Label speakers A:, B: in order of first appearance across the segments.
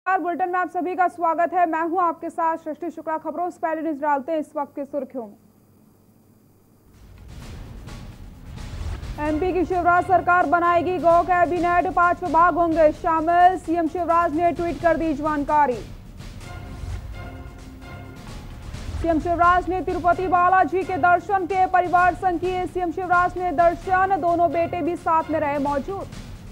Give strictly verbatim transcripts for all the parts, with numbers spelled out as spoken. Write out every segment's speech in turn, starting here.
A: Bulletin में आप सभी का स्वागत है। मैं हूं आपके साथ सृष्टि शुक्ला। खबरों से पहले नजर डालते हैं इस वक्त की सुर्खियों में। एमपी की शिवराज सरकार बनाएगी, गौ कैबिनेट, पांच विभाग होंगे शामिल, सीएम शिवराज ने ट्वीट कर दी जानकारी। सीएम शिवराज ने तिरुपति बालाजी के दर्शन के, परिवार संग किए सीएम शिवराज ने दर्शन, दोनों बेटे भी साथ में रहे मौजूद।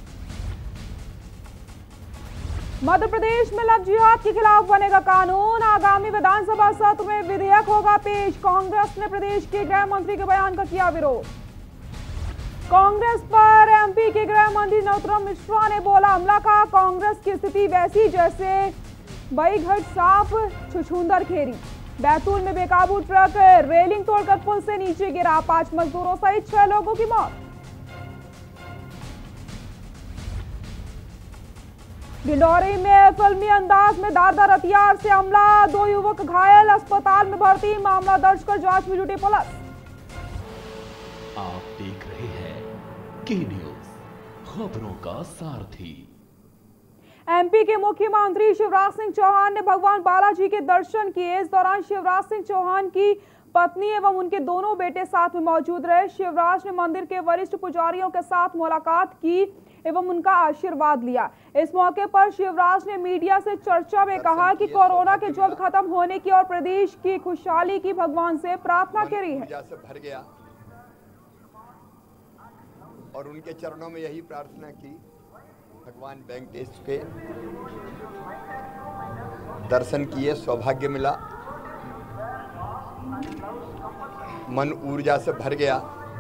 A: मध्य प्रदेश में लव जिहाद के खिलाफ बनेगा कानून, आगामी विधानसभा सत्र में विधेयक होगा पेश, कांग्रेस ने प्रदेश के गृह मंत्री के बयान का किया विरोध। कांग्रेस पर एमपी के गृह मंत्री नरोत्तम मिश्रा ने बोला हमला का, कांग्रेस की स्थिति वैसी जैसे बईघट सांप छुछुंदर खेरी। बैतूल में बेकाबू ट्रक रेलिंग तोड़कर पुल से नीचे गिरा, पांच मजदूरों सहित छह लोगों की मौत। डिंडौरी में फिल्मी अंदाज में धारदार हथियार से हमला, दो युवक घायल, अस्पताल में भर्ती, मामला दर्ज कर जांच में जुटी पुलिस।
B: आप देख रहे हैं के न्यूज, खबरों का सारथी।
A: एमपी के मुख्यमंत्री शिवराज सिंह चौहान ने भगवान बालाजी के दर्शन किए। इस दौरान शिवराज सिंह चौहान की पत्नी एवं उनके दोनों बेटे साथ में मौजूद रहे। शिवराज ने मंदिर के वरिष्ठ पुजारियों के साथ मुलाकात की एवं उनका आशीर्वाद लिया। इस मौके पर शिवराज ने मीडिया से चर्चा में कहा कि कोरोना के जल्द खत्म होने की और प्रदेश की खुशहाली की भगवान से प्रार्थना करी है।
C: से भर गया और उनके चरणों में यही प्रार्थना की, भगवान वेंकटेश के दर्शन किए, सौभाग्य मिला, मन ऊर्जा से भर गया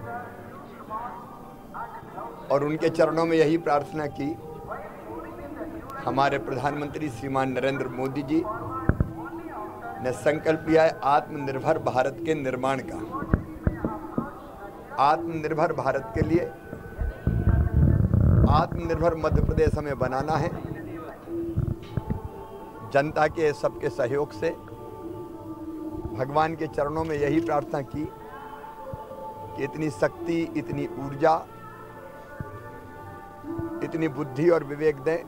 C: और उनके चरणों में यही प्रार्थना की, हमारे प्रधानमंत्री श्रीमान नरेंद्र मोदी जी ने संकल्प लिया है आत्मनिर्भर भारत के निर्माण का। आत्मनिर्भर भारत के लिए आत्मनिर्भर मध्य प्रदेश हमें बनाना है। जनता के सबके सहयोग से भगवान के चरणों में यही प्रार्थना की कि इतनी शक्ति, इतनी ऊर्जा, इतनी बुद्धि और विवेक दें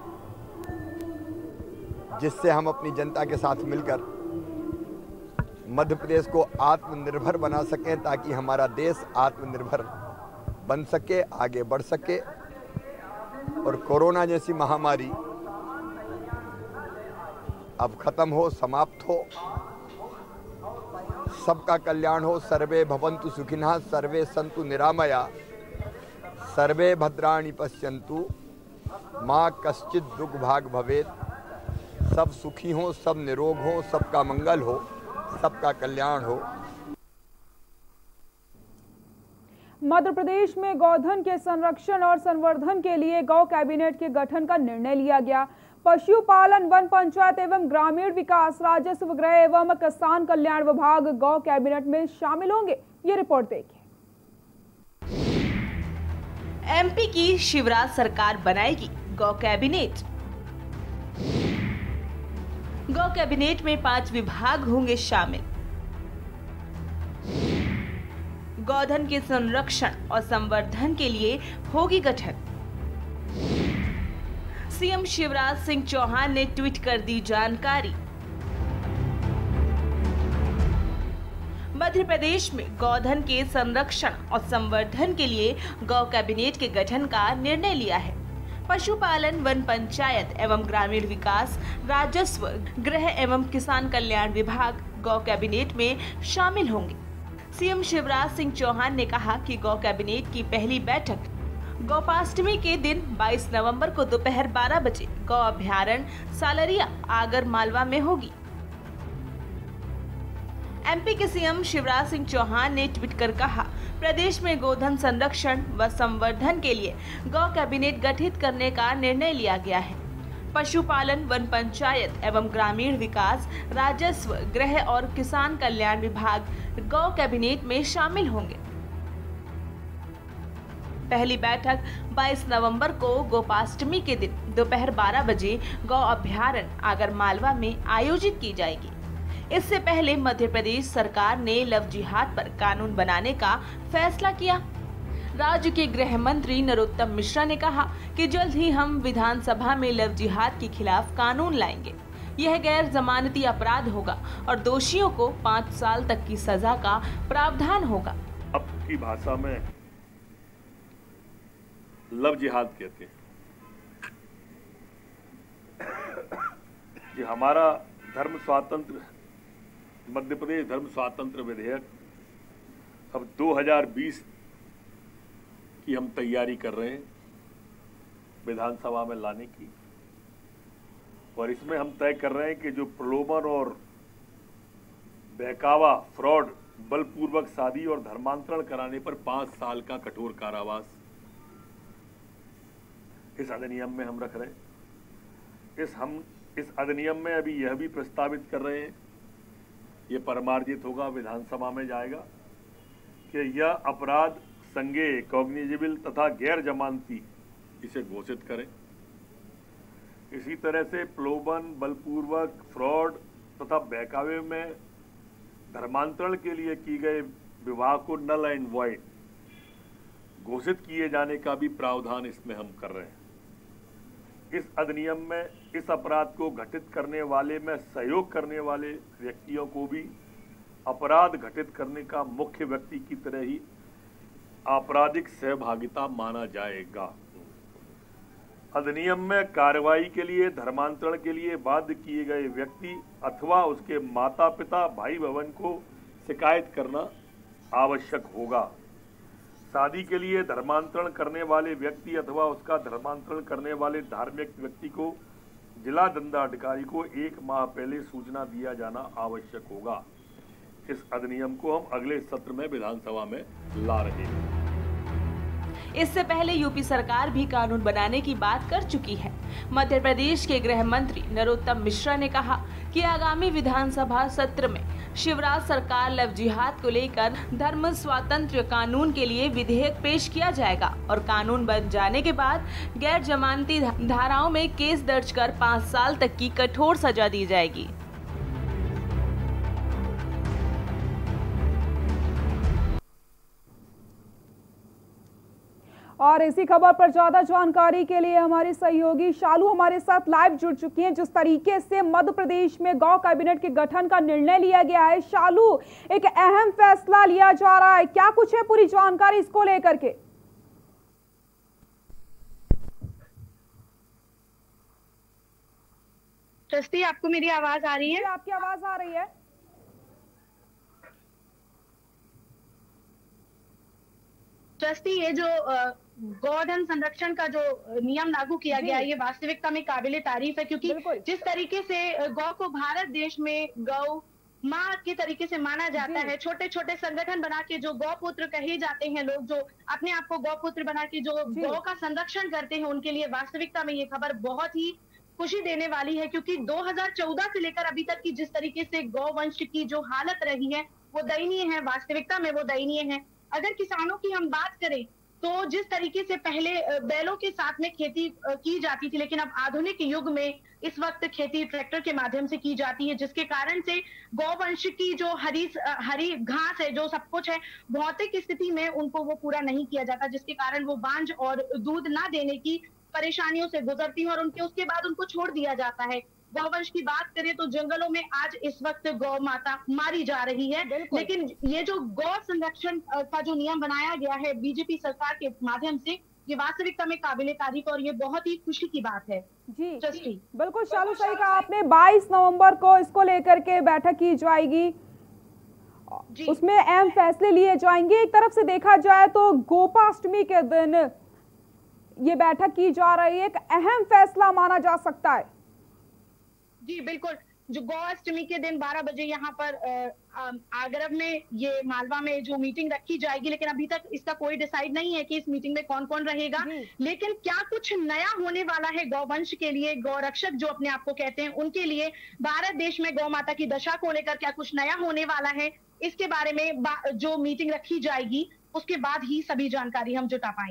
C: जिससे हम अपनी जनता के साथ मिलकर मध्य प्रदेश को आत्मनिर्भर बना सकें, ताकि हमारा देश आत्मनिर्भर बन सके, आगे बढ़ सके और कोरोना जैसी महामारी अब खत्म हो, समाप्त हो, सबका कल्याण हो। सर्वे भवन्तु सुखिनः, सर्वे सन्तु निरामया, सर्वे भद्राणि पश्यन्तु, माँ कश्चित दुख भाग भवेत्। सब सुखी हो, सब निरोग हो, सबका मंगल हो, सबका कल्याण हो।
A: मध्य प्रदेश में गौधन के संरक्षण और संवर्धन के लिए गौ कैबिनेट के गठन का निर्णय लिया गया। पशुपालन, वन पंचायत एवं ग्रामीण विकास, राजस्व, गृह एवं किसान कल्याण विभाग गौ कैबिनेट में शामिल होंगे। ये रिपोर्ट देखिए।
D: एमपी की शिवराज सरकार बनाएगी गौ कैबिनेट। गौ कैबिनेट में पांच विभाग होंगे शामिल। गौधन के संरक्षण और संवर्धन के लिए होगी गठन। सीएम शिवराज सिंह चौहान ने ट्वीट कर दी जानकारी। मध्य प्रदेश में गौधन के संरक्षण और संवर्धन के लिए गौ कैबिनेट के गठन का निर्णय लिया है। पशुपालन, वन पंचायत एवं ग्रामीण विकास, राजस्व, गृह एवं किसान कल्याण विभाग गौ कैबिनेट में शामिल होंगे। सीएम शिवराज सिंह चौहान ने कहा कि गौ कैबिनेट की पहली बैठक गोपाष्टमी के दिन बाईस नवंबर को दोपहर बारह बजे गौ अभ्यारण्य सालरिया, आगर मालवा में होगी। एमपी के सीएम शिवराज सिंह चौहान ने ट्वीट कर कहा, प्रदेश में गोधन संरक्षण व संवर्धन के लिए गौ कैबिनेट गठित करने का निर्णय लिया गया है। पशुपालन, वन पंचायत एवं ग्रामीण विकास, राजस्व, गृह और किसान कल्याण विभाग गौ कैबिनेट में शामिल होंगे। पहली बैठक बाईस नवंबर को गोपाष्टमी के दिन दोपहर बारह बजे गौ अभ्यारण्य आगर मालवा में आयोजित की जाएगी। इससे पहले मध्य प्रदेश सरकार ने लव जिहाद पर कानून बनाने का फैसला किया। राज्य के गृह मंत्री नरोत्तम मिश्रा ने कहा कि जल्द ही हम विधानसभा में लव जिहाद के खिलाफ कानून लाएंगे। यह गैर जमानती अपराध होगा और दोषियों को पाँच साल तक की सजा का प्रावधान होगा।
E: अब की भाषा में लव जिहाद कहते हैं कि हमारा धर्म स्वातंत्र मध्य प्रदेश धर्म स्वातंत्र विधेयक अब दो हज़ार बीस की हम तैयारी कर रहे हैं विधानसभा में लाने की, और इसमें हम तय कर रहे हैं कि जो प्रलोभन और बहकावा, फ्रॉड, बलपूर्वक शादी और धर्मांतरण कराने पर पांच साल का कठोर कारावास इस अधिनियम में हम रख रहे हैं। इस हम इस अधिनियम में अभी यह भी प्रस्तावित कर रहे हैं, ये परमार्जित होगा, विधानसभा में जाएगा कि यह अपराध संज्ञेय, कॉग्निजेबल तथा गैर जमानती इसे घोषित करें। इसी तरह से प्रलोभन, बलपूर्वक, फ्रॉड तथा बहकावे में धर्मांतरण के लिए किए गए विवाह को नल एंड वॉइड घोषित किए जाने का भी प्रावधान इसमें हम कर रहे हैं। इस अधिनियम में इस अपराध को घटित करने वाले में सहयोग करने वाले व्यक्तियों को भी अपराध घटित करने का मुख्य व्यक्ति की तरह ही आपराधिक सहभागिता माना जाएगा। अधिनियम में कार्रवाई के लिए धर्मांतरण के लिए बाध्य किए गए व्यक्ति अथवा उसके माता पिता, भाई बहन को शिकायत करना आवश्यक होगा। शादी के लिए धर्मांतरण करने वाले व्यक्ति अथवा उसका धर्मांतरण करने वाले धार्मिक व्यक्ति को जिला दंडाधिकारी को एक माह पहले सूचना दिया जाना आवश्यक होगा। इस अधिनियम को हम अगले सत्र में विधानसभा में ला रहे हैं।
D: इससे पहले यूपी सरकार भी कानून बनाने की बात कर चुकी है। मध्य प्रदेश के गृह मंत्री नरोत्तम मिश्रा ने कहा कि आगामी विधानसभा सत्र में शिवराज सरकार लव जिहाद को लेकर धर्म स्वातंत्र्य कानून के लिए विधेयक पेश किया जाएगा और कानून बन जाने के बाद गैर जमानती धाराओं में केस दर्ज कर पाँच साल तक की कठोर सजा दी जाएगी।
A: और इसी खबर पर ज्यादा जानकारी के लिए हमारी सहयोगी शालू हमारे साथ लाइव जुड़ चुकी हैं। जिस तरीके से मध्य प्रदेश में गौ कैबिनेट के गठन का निर्णय लिया गया है, शालू एक अहम फैसला लिया जा रहा है, क्या कुछ है पूरी जानकारी इसको लेकर के?
F: ट्रस्टी, आपको मेरी आवाज आ रही है?
A: आपकी आवाज आ रही है।
F: ट्रस्टी, ये जो गौधन संरक्षण का जो नियम लागू किया गया है, ये वास्तविकता में काबिले तारीफ है, क्योंकि जिस तरीके से गौ को भारत देश में गौ माँ के तरीके से माना जाता है, छोटे छोटे संगठन बना के जो गौपुत्र कहे जाते हैं लोग, जो अपने आप को गौपुत्र बना के जो गौ का संरक्षण करते हैं, उनके लिए वास्तविकता में ये खबर बहुत ही खुशी देने वाली है। क्योंकि दो हज़ार चौदह से लेकर अभी तक की जिस तरीके से गौ वंश की जो हालत रही है वो दयनीय है, वास्तविकता में वो दयनीय है। अगर किसानों की हम बात करें तो जिस तरीके से पहले बैलों के साथ में खेती की जाती थी, लेकिन अब आधुनिक युग में इस वक्त खेती ट्रैक्टर के माध्यम से की जाती है, जिसके कारण से गौवंश की जो हरी हरी घास है, जो सब कुछ है, भौतिक स्थिति में उनको वो पूरा नहीं किया जाता, जिसके कारण वो बांझ और दूध ना देने की परेशानियों से गुजरती है और उनके उसके बाद उनको छोड़ दिया जाता है। गौवंश की बात करें तो जंगलों में आज इस वक्त गौ माता मारी जा रही है, लेकिन ये जो गौ संरक्षण का जो नियम बनाया गया है बीजेपी सरकार के माध्यम से, ये वास्तविकता में काबिले तारीफ और ये बहुत ही खुशी की बात है।
A: जी,
F: जी
A: बिल्कुल शालू, सही कहा आपने। बाईस नवंबर को इसको लेकर के बैठक की जाएगी, उसमें अहम फैसले लिए जाएंगे। एक तरफ से देखा जाए तो गोपाष्टमी के दिन ये बैठक की जा रही है, एक अहम फैसला माना जा सकता है।
F: जी बिल्कुल, जो गौ अष्टमी के दिन बारह बजे यहाँ पर आगरा में ये मालवा में जो मीटिंग रखी जाएगी, लेकिन अभी तक इसका कोई डिसाइड नहीं है कि इस मीटिंग में कौन कौन रहेगा। लेकिन क्या कुछ नया होने वाला है गौवंश के लिए, गौरक्षक जो अपने आप को कहते हैं उनके लिए, भारत देश में गौ माता की दशा को लेकर क्या कुछ नया होने वाला है, इसके बारे में जो मीटिंग रखी जाएगी उसके बाद ही सभी जानकारी हम जुटा पाएंगे।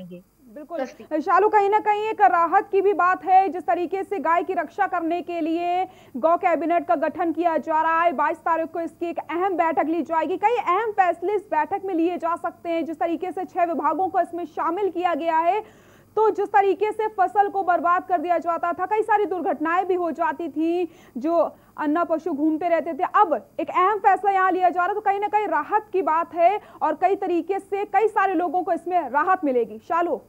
A: बिल्कुल शालू, कहीं ना कहीं एक राहत की भी बात है। जिस तरीके से गाय की रक्षा करने के लिए गौ कैबिनेट का गठन किया जा रहा है, बाईस तारीख को इसकी एक अहम बैठक ली जाएगी। कई अहम फैसले इस बैठक में लिए जा सकते हैं। जिस तरीके से छह विभागों को इसमें शामिल किया गया है, तो जिस तरीके से फसल को बर्बाद कर दिया जाता था, कई सारी दुर्घटनाएं भी हो जाती थी, जो अन्ना पशु घूमते रहते थे, अब एक अहम फैसला यहां लिया जा रहा है, तो कहीं ना कहीं राहत की बात है और कई तरीके से कई सारे लोगों को इसमें राहत मिलेगी। शालू,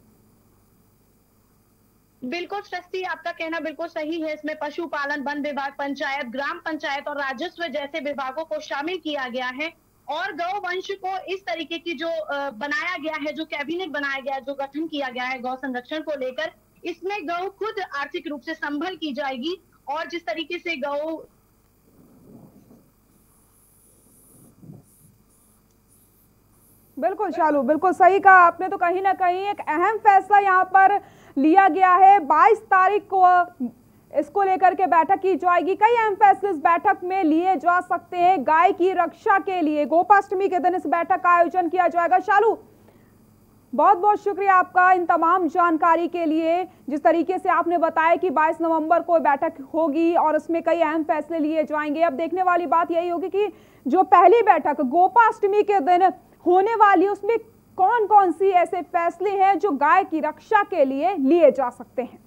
F: बिल्कुल सृष्टि, आपका कहना बिल्कुल सही है। इसमें पशुपालन, वन विभाग, पंचायत, ग्राम पंचायत और राजस्व जैसे विभागों को शामिल किया गया है और गौ वंश को इस तरीके की जो बनाया गया है, जो कैबिनेट बनाया गया है, जो गठन किया गया है गौ संरक्षण को लेकर, इसमें गौ खुद आर्थिक रूप से संभल की जाएगी और जिस तरीके से गौ
A: बिल्कुल शालू, बिल्कुल सही कहा आपने। तो कहीं ना कहीं एक अहम फैसला यहाँ पर लिया गया है। बाईस तारीख को इसको लेकर के बैठक की जाएगी। कई अहम फैसले इस बैठक में लिए जा सकते हैं। गाय की रक्षा के लिए गोपाष्टमी के दिन इस बैठक का आयोजन किया जाएगा। शालू, बहुत बहुत शुक्रिया आपका इन तमाम जानकारी के लिए। जिस तरीके से आपने बताया कि बाईस नवंबर को बैठक होगी और उसमें कई अहम फैसले लिए जाएंगे। अब देखने वाली बात यही होगी कि जो पहली बैठक गोपाष्टमी के दिन होने वाली, उसमें कौन कौन सी ऐसे फैसले हैं जो गाय की रक्षा के लिए लिए जा सकते हैं।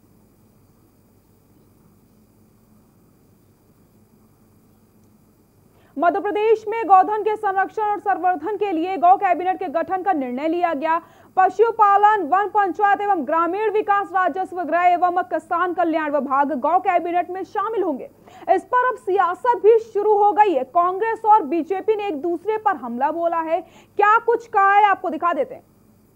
A: मध्य प्रदेश में गौधन के संरक्षण और संवर्धन के लिए गौ कैबिनेट के गठन का निर्णय लिया गया। पशुपालन, वन पंचायत एवं ग्रामीण विकास, राजस्व, गृह एवं किसान कल्याण विभाग गौ कैबिनेट में शामिल होंगे। इस पर अब सियासत भी शुरू हो गई है। कांग्रेस और बीजेपी ने एक दूसरे पर हमला बोला है। क्या कुछ कहा है, आपको दिखा देते हैं।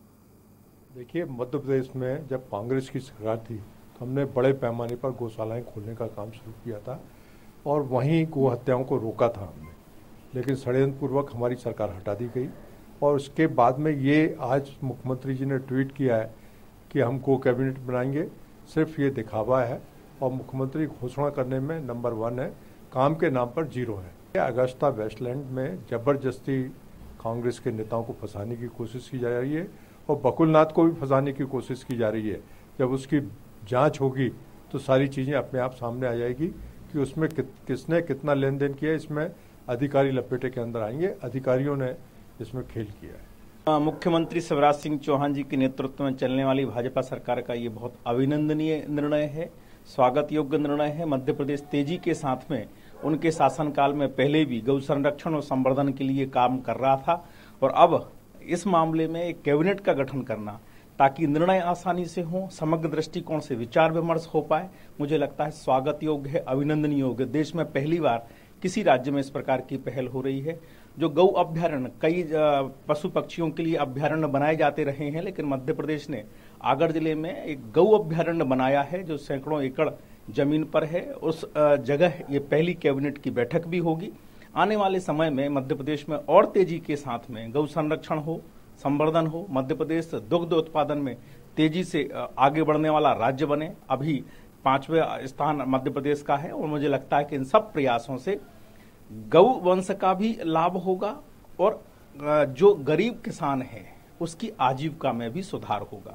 G: देखिए, मध्य प्रदेश में जब कांग्रेस की सरकार थी तो हमने बड़े पैमाने पर गौशालाएं खोलने का काम शुरू किया था और वहीं गो हत्याओं को रोका था हमने, लेकिन षड्यंत्र पूर्वक हमारी सरकार हटा दी गई। और उसके बाद में ये आज मुख्यमंत्री जी ने ट्वीट किया है कि हम गो कैबिनेट बनाएंगे, सिर्फ ये दिखावा है और मुख्यमंत्री घोषणा करने में नंबर वन है, काम के नाम पर जीरो है। अगस्ता वेस्टलैंड में जबरदस्ती कांग्रेस के नेताओं को फंसाने की कोशिश की जा रही है और बकुलनाथ को भी फंसाने की कोशिश की जा रही है। जब उसकी जांच होगी तो सारी चीज़ें अपने आप सामने आ जाएगी कि उसमें कि, किसने कितना लेन देन किया। इसमें अधिकारी लपेटे के अंदर आएंगे, अधिकारियों ने इसमें खेल किया है।
H: मुख्यमंत्री शिवराज सिंह चौहान जी के नेतृत्व में चलने वाली भाजपा सरकार का ये बहुत अभिनंदनीय निर्णय है, स्वागत योग्य निर्णय है। मध्य प्रदेश तेजी के साथ में उनके शासनकाल में पहले भी गौ संरक्षण और संवर्धन के लिए काम कर रहा था और अब इस मामले में एक कैबिनेट का गठन करना ताकि निर्णय आसानी से हो, समग्र दृष्टिकोण से विचार विमर्श हो पाए, मुझे लगता है स्वागत योग्य है, अभिनंदनीय योग्य। देश में पहली बार किसी राज्य में इस प्रकार की पहल हो रही है। जो गौ अभ्यारण्य, कई पशु पक्षियों के लिए अभ्यारण्य बनाए जाते रहे हैं, लेकिन मध्य प्रदेश ने आगर जिले में एक गौ अभ्यारण्य बनाया है जो सैकड़ों एकड़ जमीन पर है। उस जगह ये पहली कैबिनेट की बैठक भी होगी। आने वाले समय में मध्य प्रदेश में और तेजी के साथ में गौ संरक्षण हो, संवर्धन हो, मध्य प्रदेश दुग्ध उत्पादन में तेजी से आगे बढ़ने वाला राज्य बने। अभी पांचवें स्थान मध्य प्रदेश का है और मुझे लगता है कि इन सब प्रयासों से गौ वंश का भी लाभ होगा और जो गरीब किसान है उसकी आजीविका में भी सुधार होगा।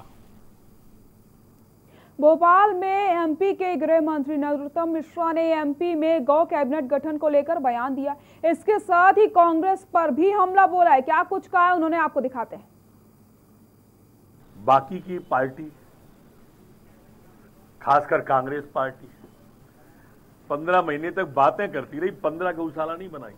A: भोपाल में एमपी के गृह मंत्री नरोत्तम मिश्रा ने एमपी में गौ कैबिनेट गठन को लेकर बयान दिया। इसके साथ ही कांग्रेस पर भी हमला बोला है। क्या कुछ कहा है उन्होंने, आपको दिखाते हैं।
E: बाकी की पार्टी, खासकर कांग्रेस पार्टी, पंद्रह महीने तक बातें करती रही, पंद्रह गौशाला नहीं बनाई,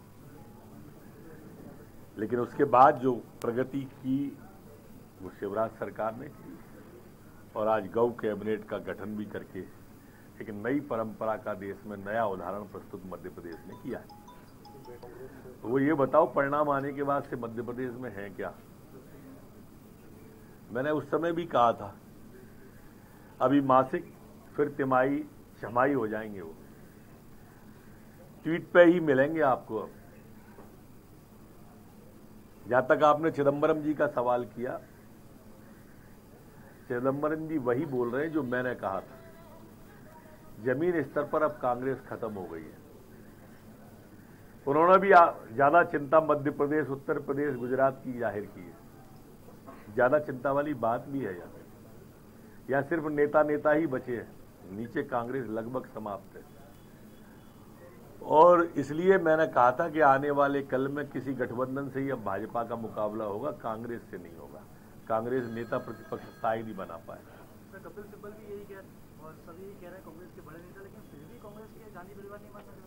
E: लेकिन उसके बाद जो प्रगति की वो शिवराज सरकार ने की और आज गौ कैबिनेट का गठन भी करके एक नई परंपरा का देश में नया उदाहरण प्रस्तुत मध्य प्रदेश ने किया है। तो वो ये बताओ, परिणाम आने के बाद से मध्य प्रदेश में है क्या? मैंने उस समय भी कहा था, अभी मासिक, फिर तिमाही, छमाही हो जाएंगे। वो ट्वीट पे ही मिलेंगे आपको। जहां तक आपने चिदंबरम जी का सवाल किया, चिदंबरम जी वही बोल रहे हैं जो मैंने कहा था। जमीन स्तर पर अब कांग्रेस खत्म हो गई है। उन्होंने भी ज्यादा चिंता मध्य प्रदेश, उत्तर प्रदेश, गुजरात की जाहिर की है। ज्यादा चिंता वाली बात भी है यहाँ या सिर्फ नेता नेता ही बचे हैं, नीचे कांग्रेस लगभग समाप्त है। और इसलिए मैंने कहा था कि आने वाले कल में किसी गठबंधन से ही अब भाजपा का मुकाबला होगा, कांग्रेस से नहीं होगा। कांग्रेस नेता प्रतिपक्ष शायद ही बना पाए।
I: कपिल सिब्बल भी यही कह और सभी यही कह रहे हैं कांग्रेस के बड़े नेता, लेकिन फिर भी कांग्रेस के गांधी परिवार नहीं मान सकते।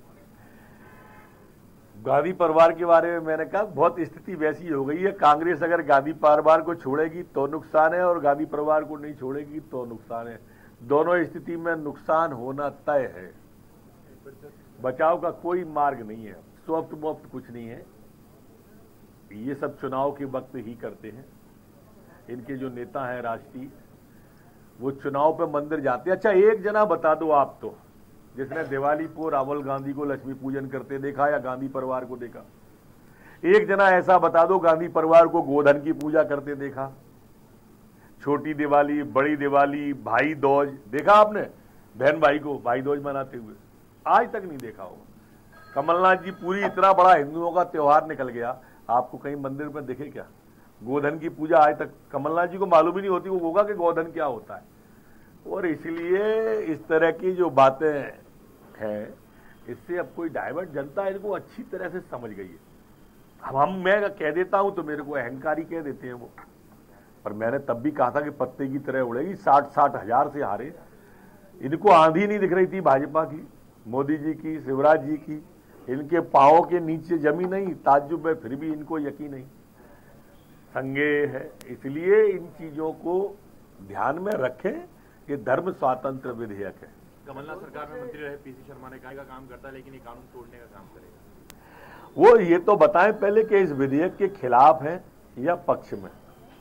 E: गांधी परिवार के बारे में मैंने कहा बहुत स्थिति वैसी हो गई है, कांग्रेस अगर गांधी परिवार को छोड़ेगी तो नुकसान है और गांधी परिवार को नहीं छोड़ेगी तो नुकसान है। दोनों स्थिति में नुकसान होना तय है, बचाव का कोई मार्ग नहीं है, सॉफ्ट मॉफ्ट कुछ नहीं है। ये सब चुनाव के वक्त ही करते हैं। इनके जो नेता हैं राष्ट्रीय, वो चुनाव पे मंदिर जाते हैं। अच्छा एक जना बता दो आप तो, जिसने दिवाली को राहुल गांधी को लक्ष्मी पूजन करते देखा या गांधी परिवार को देखा? एक जना ऐसा बता दो गांधी परिवार को गोधन की पूजा करते देखा? छोटी दिवाली, बड़ी दिवाली, भाई दूज देखा आपने? बहन भाई को भाई दूज मनाते हुए आज तक नहीं देखा होगा। कमलनाथ जी पूरी इतना बड़ा हिंदुओं का त्योहार निकल गया, आपको कहीं मंदिर में दिखे क्या? गोधन की पूजा आज तक कमलनाथ जी को मालूम ही नहीं होती वो होगा कि गोधन क्या होता है। और इसलिए इस तरह की जो बातें हैं, इससे अब कोई डाइवर्ट, जनता इनको अच्छी तरह से समझ गई है। अब हम मैं कह देता हूं तो मेरे को अहंकारी कह देते हैं वो, पर मैंने तब भी कहा था कि पत्ते की तरह उड़ेगी। साठ साठ हजार से हारे, इनको आंधी नहीं दिख रही थी भाजपा की, मोदी जी की, शिवराज जी की। इनके पांवों के नीचे जमी नहीं, ताज्जुब है, फिर भी इनको यकीन नहीं, संज्ञेय है। इसलिए इन चीजों को ध्यान में रखें। ये धर्म स्वातंत्र विधेयक है।
J: कमलनाथ सरकार में मंत्री रहे पीसी शर्मा ने कहा काम करता है, लेकिन ये कानून तोड़ने का काम करेगा।
E: वो ये तो बताएं पहले कि इस विधेयक के खिलाफ है या पक्ष में।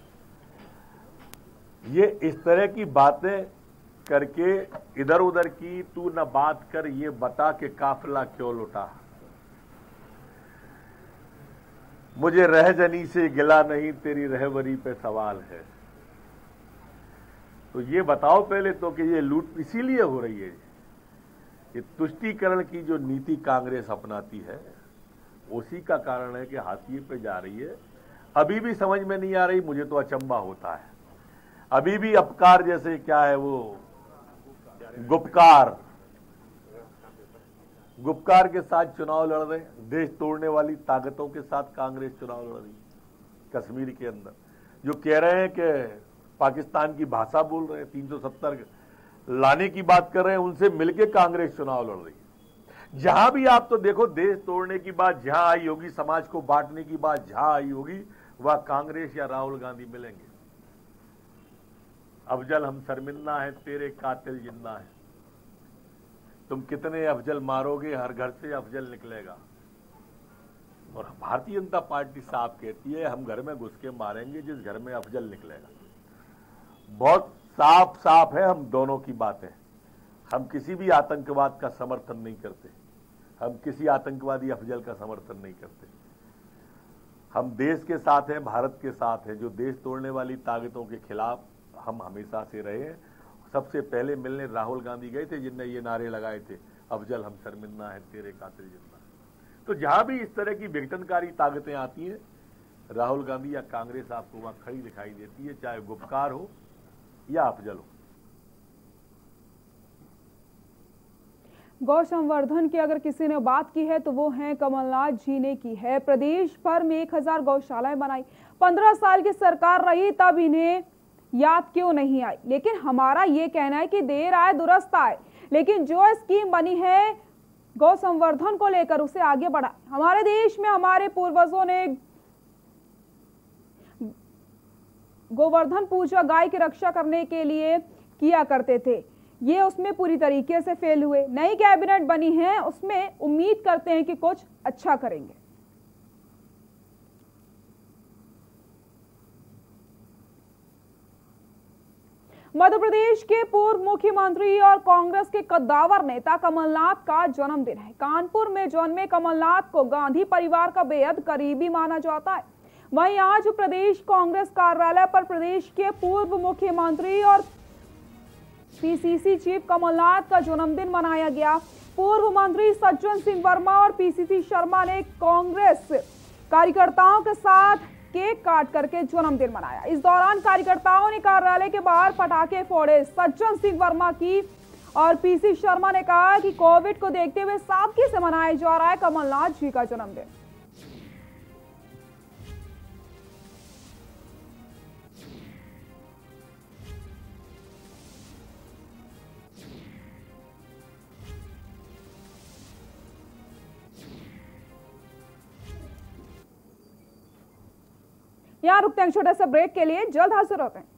E: ये इस तरह की बातें करके इधर उधर की तू न बात कर, ये बता के काफिला क्यों लुटा। मुझे रहजनी से गिला नहीं, तेरी रहबरी पे सवाल है। तो ये बताओ पहले तो कि ये लूट इसीलिए हो रही है। ये तुष्टीकरण की जो नीति कांग्रेस अपनाती है उसी का कारण है कि हाशिए पे जा रही है। अभी भी समझ में नहीं आ रही, मुझे तो अचंभा होता है। अभी भी अपकार जैसे क्या है वो गुपकार गुपकार के साथ चुनाव लड़ रहे, देश तोड़ने वाली ताकतों के साथ कांग्रेस चुनाव लड़ रही। कश्मीर के अंदर जो कह रहे हैं कि पाकिस्तान की भाषा बोल रहे हैं, तीन सौ सत्तर लाने की बात कर रहे हैं, उनसे मिलकर कांग्रेस चुनाव लड़ रही है। जहां भी आप तो देखो, देश तोड़ने की बात जहां आई होगी, समाज को बांटने की बात जहां आई होगी, वह कांग्रेस या राहुल गांधी मिलेंगे। अफजल हम शर्मिंदा है, तेरे कातिल जिंदा है। तुम कितने अफजल मारोगे, हर घर से अफजल निकलेगा। और भारतीय जनता पार्टी साफ कहती है हम घर में घुस के मारेंगे जिस घर में अफजल निकलेगा। बहुत साफ साफ है हम दोनों की बातें। हम किसी भी आतंकवाद का समर्थन नहीं करते, हम किसी आतंकवादी अफजल का समर्थन नहीं करते। हम देश के साथ हैं, भारत के साथ हैं। जो देश तोड़ने वाली ताकतों के खिलाफ हम हमेशा से रहे हैं। सबसे पहले मिलने राहुल गांधी गए थे जिनने ये नारे लगाए थे, अफजल हम शर्मिंदा है, तेरे कातिल जिंदा। तो जहां भी इस तरह की विघटनकारी ताकतें आती हैं, राहुल गांधी या कांग्रेस आपको वहां खड़ी दिखाई देती है, चाहे गुपकार हो या अफजल हो।
A: गौ संवर्धन की अगर किसी ने बात की है तो वो है कमलनाथ जी ने की है। प्रदेश भर में एक हजार गौशालाएं बनाई। पंद्रह साल की सरकार रही तब इन्हें याद क्यों नहीं आई। लेकिन हमारा ये कहना है कि देर आए दुरुस्त आए। लेकिन जो स्कीम बनी है गौ संवर्धन को लेकर उसे आगे बढ़ा। हमारे देश में हमारे पूर्वजों ने गोवर्धन पूजा गाय की रक्षा करने के लिए किया करते थे। ये उसमें पूरी तरीके से फेल हुए। नई कैबिनेट बनी है, उसमें उम्मीद करते हैं कि कुछ अच्छा करेंगे। मध्य प्रदेश के पूर्व मुख्यमंत्री और कांग्रेस के कद्दावर नेता कमलनाथ का जन्मदिन है। कानपुर में जन्मे कमलनाथ को गांधी परिवार का बेहद करीबी माना जाता है। वहीं आज प्रदेश कांग्रेस कार्यालय पर प्रदेश के पूर्व मुख्यमंत्री और पीसीसी चीफ कमलनाथ का जन्मदिन मनाया गया। पूर्व मंत्री सज्जन सिंह वर्मा और पीसीसी शर्मा ने कांग्रेस कार्यकर्ताओं के साथ केक काट करके जन्मदिन मनाया। इस दौरान कार्यकर्ताओं ने कार्यालय के बाहर पटाखे फोड़े। सज्जन सिंह वर्मा की और पीसी शर्मा ने कहा कि कोविड को देखते हुए सादगी से मनाया जा रहा है कमलनाथ जी का जन्मदिन। यहां रुकते हैं छोटे से ब्रेक के लिए, जल्द हाजिर होते हैं।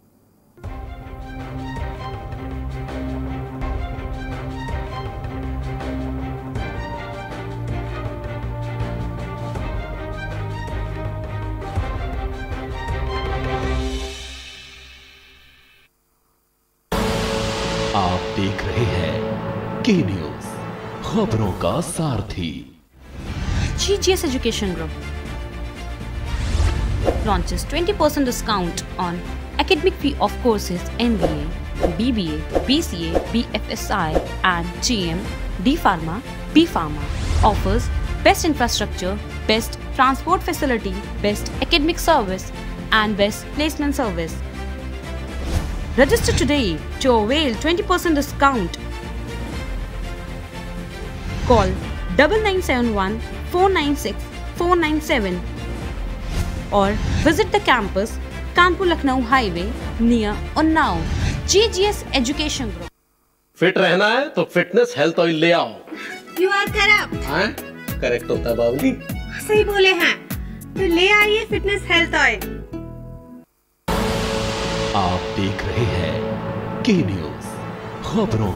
B: आप देख रहे हैं के न्यूज, खबरों का सारथी।
K: G G S Education Group launches twenty percent discount on academic fee of courses M B A, B B A, B C A, B F S I and G M, D Pharma, B Pharma. Offers best infrastructure, best transport facility, best academic service and best placement service. Register today to avail twenty percent discount. Call double nine seven one four nine six four nine seven or visit the campus Kanpur Lucknow Highway near Unnao. G G S Education Group.
L: Fit रहना है तो fitness health oil ले आओ।
M: You are correct.
L: हाँ, correct होता है बाबूजी।
M: सही बोले हैं, तो ले आइए फिटनेस हेल्थ ऑयल।
B: आप देख रहे हैं के न्यूज, खबरों।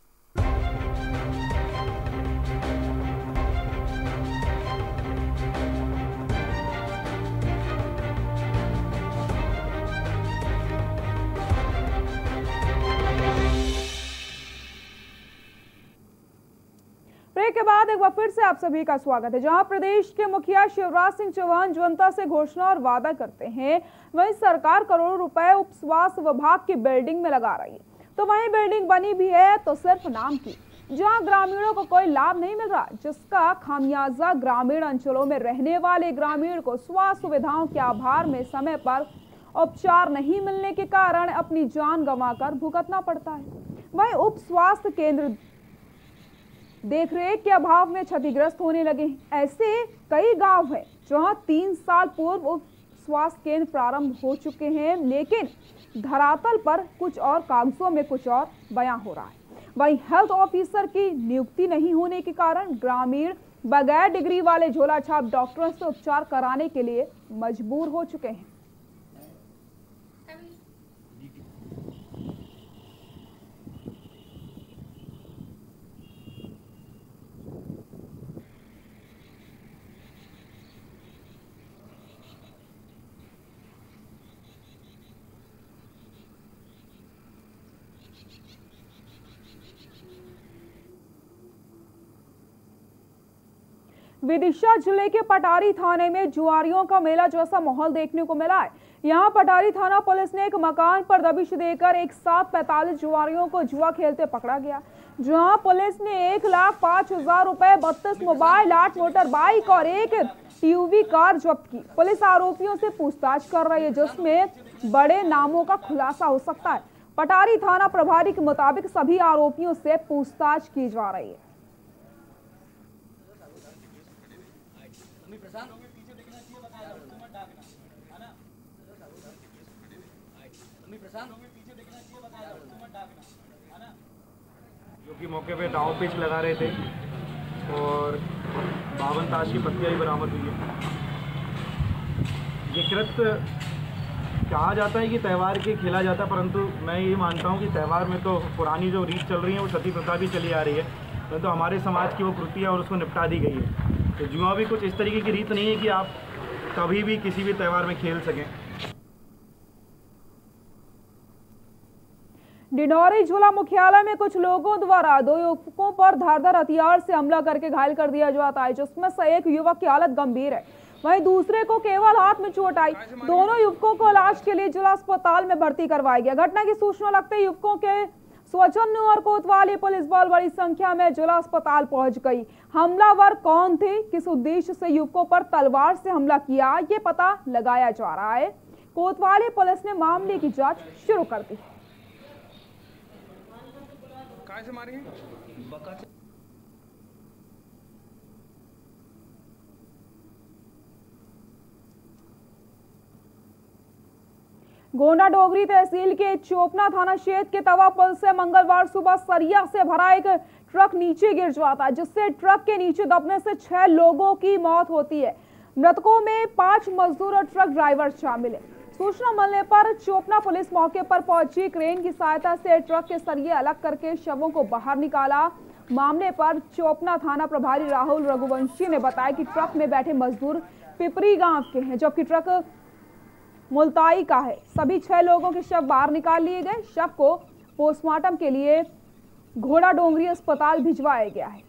A: ब्रेक के बाद एक बार फिर से आप सभी का स्वागत है। जहां प्रदेश के मुखिया शिवराज सिंह चौहान जनता से घोषणा और वादा करते हैं, वहीं सरकार करोड़ों रुपए उप स्वास्थ्य विभाग की बिल्डिंग में लगा रही है, तो वहीं बिल्डिंग बनी भी है तो सिर्फ नाम की, जहां ग्रामीणों को कोई लाभ नहीं मिल रहा, जिसका खामियाजा ग्रामीण अंचलों में रहने वाले ग्रामीण को स्वास्थ्य सुविधाओं के अभाव में समय पर उपचार नहीं मिलने के कारण अपनी जान गंवाकर भुगतना पड़ता है। वहीं उप स्वास्थ्य केंद्र देखरेख के अभाव में क्षतिग्रस्त होने लगे हैं। ऐसे कई गांव हैं जहां तीन साल पूर्व उप स्वास्थ्य केंद्र प्रारंभ हो चुके हैं, लेकिन धरातल पर कुछ और, कागजों में कुछ और बयां हो रहा है। वहीं हेल्थ ऑफिसर की नियुक्ति नहीं होने के कारण ग्रामीण बगैर डिग्री वाले झोलाछाप डॉक्टरों से उपचार कराने के लिए मजबूर हो चुके हैं। विदिशा जिले के पटारी थाने में जुआरियों का मेला जैसा माहौल देखने को मिला है। यहां पटारी थाना पुलिस ने एक मकान पर दबिश देकर एक साथ पैंतालीस जुआरियों को जुआ खेलते पकड़ा गया, जहां पुलिस ने एक लाख पांच हजार रुपए, बत्तीस मोबाइल, आठ मोटर बाइक और एक टीयूवी कार जब्त की। पुलिस आरोपियों से पूछताछ कर रही है, जिसमें बड़े नामों का खुलासा हो सकता है। पटारी थाना प्रभारी के मुताबिक सभी आरोपियों से पूछताछ की जा रही है।
J: जो कि मौके पे दाव पेच लगा रहे थे और बावन ताश की पत्तियां भी बरामद हुई है। ये कृत्य कहा जाता है कि त्यौहार के खेला जाता है, परंतु मैं ये मानता हूँ कि त्यौहार में तो पुरानी जो रीत चल रही है वो सती प्रथा भी चली आ रही है, परंतु तो हमारे समाज की वो कृति है और उसको निपटा दी गई है। तो जुआ भी कुछ इस तरीके की रीत नहीं है कि आप कभी भी किसी भी त्यौहार में खेल सकें।
A: डिंडौरी जिला मुख्यालय में कुछ लोगों द्वारा दो युवकों पर धारदार हथियार से हमला करके घायल कर दिया जाता है, जिसमें से एक युवक की हालत गंभीर है, वहीं दूसरे को केवल हाथ में चोट आई। दोनों युवकों को इलाज के लिए जिला अस्पताल में भर्ती करवाया गया। घटना की सूचना लगते ही युवकों के स्वजन्य और कोतवाली पुलिस बल बड़ी संख्या में जिला अस्पताल पहुंच गई। हमलावर कौन थे, किस उद्देश्य से युवकों पर तलवार से हमला किया, ये पता लगाया जा रहा है। कोतवाली पुलिस ने मामले की जांच शुरू कर दी।
N: से मारी
A: गोंडा डोगरी तहसील के चोपना थाना क्षेत्र के तवा पुल से मंगलवार सुबह सरिया से भरा एक ट्रक नीचे गिर जाता है, जिससे ट्रक के नीचे दबने से छह लोगों की मौत होती है। मृतकों में पांच मजदूर और ट्रक ड्राइवर शामिल है। सूचना मिलने पर चोपना पुलिस मौके पर पहुंची। क्रेन की सहायता से ट्रक के सरिये अलग करके शवों को बाहर निकाला। मामले पर चोपना थाना प्रभारी राहुल रघुवंशी ने बताया कि ट्रक में बैठे मजदूर पिपरी गांव के हैं, जबकि ट्रक मुल्ताई का है। सभी छह लोगों के शव बाहर निकाल लिए गए। शव को पोस्टमार्टम के लिए घोड़ा डोंगरी अस्पताल भिजवाया गया है।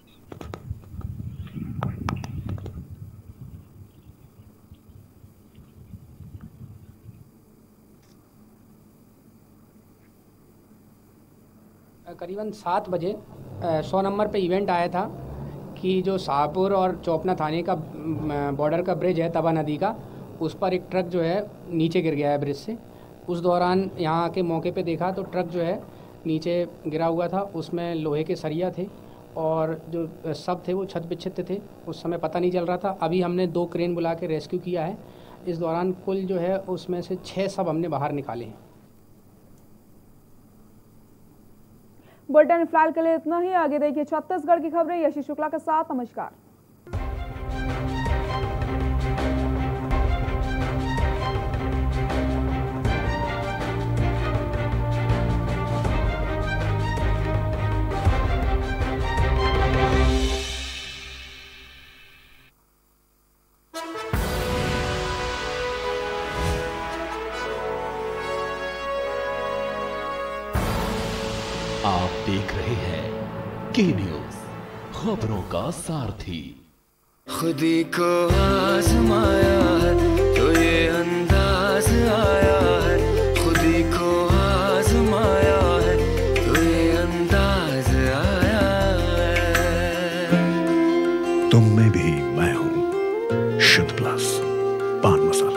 O: करीबन सात बजे सौ नंबर पे इवेंट आया था कि जो शाहपुर और चोपना थाने का बॉर्डर का ब्रिज है तवा नदी का, उस पर एक ट्रक जो है नीचे गिर गया है ब्रिज से। उस दौरान यहाँ आके मौके पे देखा तो ट्रक जो है नीचे गिरा हुआ था, उसमें लोहे के सरिया थे और जो सब थे वो छत बिछित थे। उस समय पता नहीं चल रहा था। अभी हमने दो क्रेन बुला के रेस्क्यू किया है। इस दौरान कुल जो है उसमें से छः सब हमने बाहर निकाले हैं।
A: बुलेटिन फिलहाल के लिए इतना ही। आगे देखिए छत्तीसगढ़ की खबरें यशी शुक्ला के साथ। नमस्कार।
B: आप देख रहे हैं के न्यूज, खबरों का सारथी।
P: खुदी को आजमाया है तो ये अंदाज आया है, खुदी को आजमाया है तो ये अंदाज आया है।
Q: तुम में भी मैं हूं, शुद्ध प्लस पान मसाला।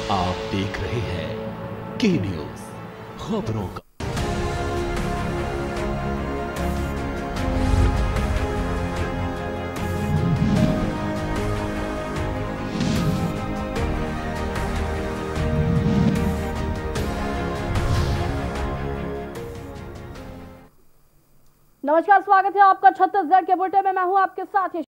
B: आप देख रहे हैं के न्यूज खबरों का।
N: नमस्कार, स्वागत है आपका छत्तीसगढ़ के बुलेटिन में। मैं हूं आपके साथ।